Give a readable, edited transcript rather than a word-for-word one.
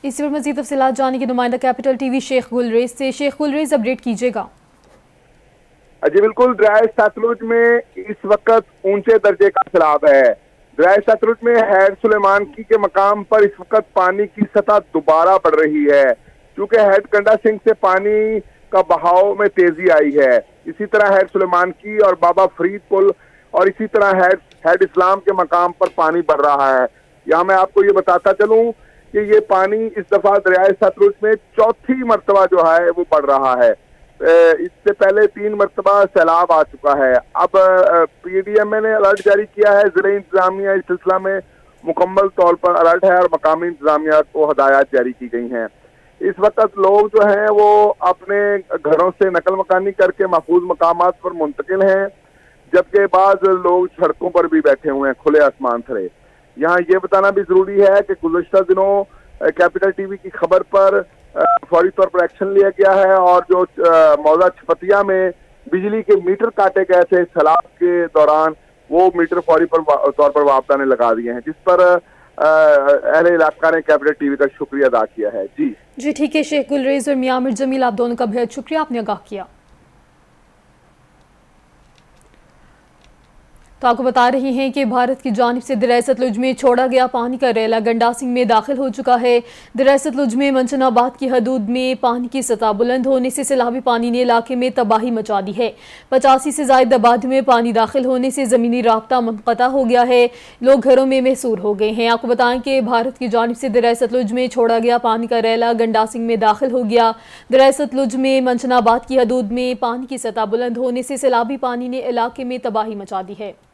اسی پر مزید تفصیلات جاننے کی نمائندہ کیپٹل ٹی وی شیخ گلریز سے۔ شیخ گلریز، اپڈیٹ کیجیے گا۔ جی بالکل، دریائے ستلج میں اس وقت اونچے درجے کا سیلاب ہے۔ دریائے ستلج میں ہیڈ سلیمان کی کے مقام پر اس وقت پانی کی سطح دوبارہ بڑھ رہی ہے، چونکہ ہیڈ کنڈا سنگھ سے پانی کا بہاؤ میں تیزی آئی ہے۔ اسی طرح ہیڈ سلیمان کی اور بابا فرید پل اور اسی طرح ہیڈ اسلام کے مقام پر پانی بڑھ رہا ہے۔ یہاں میں آپ کو یہ بتاتا چلوں کہ یہ پانی اس دفعہ دریائے ستلج میں چوتھی مرتبہ جو ہے وہ بڑھ رہا ہے۔ اس سے پہلے 3 مرتبہ سیلاب آ چکا ہے۔ اب پی ڈی ایم اے نے الرٹ جاری کیا ہے، ضلعی انتظامیہ اس سلسلہ میں مکمل طور پر الرٹ ہے اور مقامی انتظامیہ کو ہدایات جاری کی گئی ہیں۔ اس وقت لوگ جو ہیں وہ اپنے گھروں سے نقل مکانی کر کے محفوظ مقامات پر منتقل ہیں، جبکہ بعض لوگ سڑکوں پر بھی بیٹھے ہوئے ہیں کھلے آسمان تلے۔ یہاں یہ بتانا بھی ضروری ہے کہ گزشتہ دنوں کیپٹل ٹی وی کی خبر پر فوری طور پر ایکشن لیا گیا ہے اور جو موضع چھپتیا میں بجلی کے میٹر کاٹے گئے تھے سیلاب کے دوران، وہ میٹر فوری طور پر واپس آنے لگا دیے ہیں، جس پر اہل علاقہ نے کیپٹل ٹی وی کا شکریہ ادا کیا ہے۔ جی ٹھیک ہے شیخ گلریز اور میاں عامر جمیل، آپ دونوں کا بہت شکریہ، آپ نے آگاہ کیا۔ تو آپ کو بتا رہے ہیں کہ بھارت کی جانب سے دریائے ستلج میں چھوڑا گیا پانی کا ریلا گنڈا سنگھ میں داخل ہو چکا ہے۔ دریائے ستلج میں منچن آباد کی حدود میں پانی کی سطح بلند ہونے سے سیلابی پانی نے علاقے میں تباہی مچا دی ہے۔ 85 سے زائد آبادی میں پانی داخل ہونے سے زمینی رابطہ منقطع ہو گیا ہے، لوگ گھروں میں محصور ہو گئے ہیں۔ آپ کو بتائیں کہ بھارت کی جانب سے دریائے ستلج میں چھوڑا گیا پانی کا ریلا گنڈا سنگھ میں داخل ہو گیا۔ دریائے ستلج میں منچن آباد کی حدود میں پانی کی سطح بلند ہونے سے سیلابی پانی نے علاقے میں تباہی مچا دی ہے۔